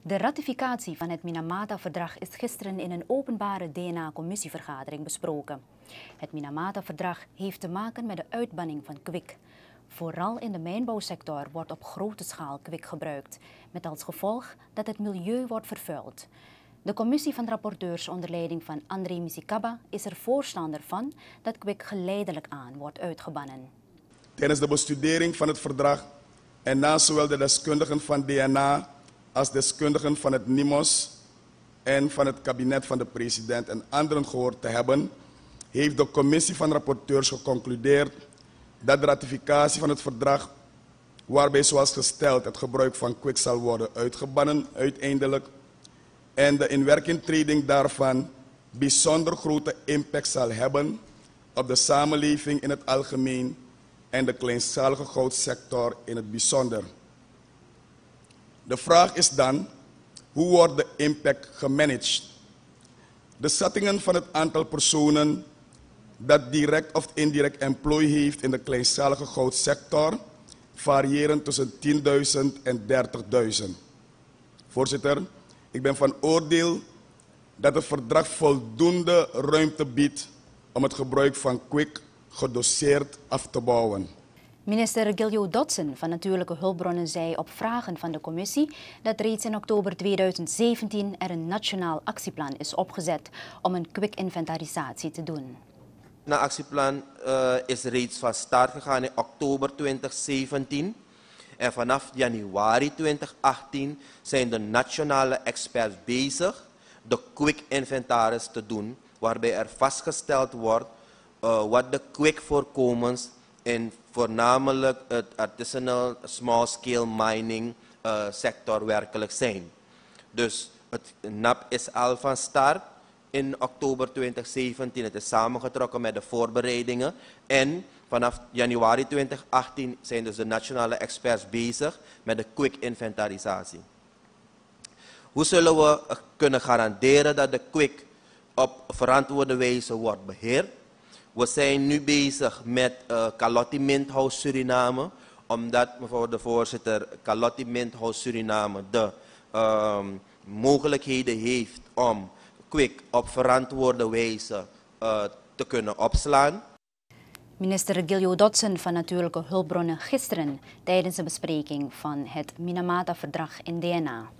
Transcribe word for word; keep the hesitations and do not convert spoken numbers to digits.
De ratificatie van het Minamata-verdrag is gisteren in een openbare D N A-commissievergadering besproken. Het Minamata-verdrag heeft te maken met de uitbanning van kwik. Vooral in de mijnbouwsector wordt op grote schaal kwik gebruikt, met als gevolg dat het milieu wordt vervuild. De commissie van rapporteurs onder leiding van André Misikaba is er voorstander van dat kwik geleidelijk aan wordt uitgebannen. Tijdens de bestudering van het verdrag en na zowel de deskundigen van D N A als deskundigen van het N I M O S en van het kabinet van de president en anderen gehoord te hebben, heeft de commissie van rapporteurs geconcludeerd dat de ratificatie van het verdrag, waarbij zoals gesteld het gebruik van kwik zal worden uitgebannen uiteindelijk, en de inwerkingtreding daarvan bijzonder grote impact zal hebben op de samenleving in het algemeen en de kleinschalige goudsector in het bijzonder. De vraag is dan, hoe wordt de impact gemanaged? De schattingen van het aantal personen dat direct of indirect employ heeft in de kleinschalige goudsector variëren tussen tienduizend en dertigduizend. Voorzitter, ik ben van oordeel dat het verdrag voldoende ruimte biedt om het gebruik van kwik gedoseerd af te bouwen. Minister Giljo Dotson van Natuurlijke Hulpbronnen zei op vragen van de commissie dat reeds in oktober tweeduizend zeventien er een nationaal actieplan is opgezet om een kwikinventarisatie te doen. Het actieplan uh, is reeds van start gegaan in oktober twintig zeventien. En vanaf januari twintig achttien zijn de nationale experts bezig de kwikinventaris te doen, waarbij er vastgesteld wordt uh, wat de kwikvoorkomens in voornamelijk het artisanal small-scale mining uh, sector werkelijk zijn. Dus het N A P is al van start in oktober twintig zeventien. Het is samengetrokken met de voorbereidingen. En vanaf januari twintig achttien zijn dus de nationale experts bezig met de kwikinventarisatie. Hoe zullen we kunnen garanderen dat de kwik op verantwoorde wijze wordt beheerd? We zijn nu bezig met uh, Calotti Minthouse Suriname, omdat, mevrouw de voorzitter, Calotti Minthouse Suriname de uh, mogelijkheden heeft om kwik op verantwoorde wijze uh, te kunnen opslaan. Minister Giljo Dotson van Natuurlijke Hulpbronnen gisteren tijdens de bespreking van het Minamata-verdrag in D N A.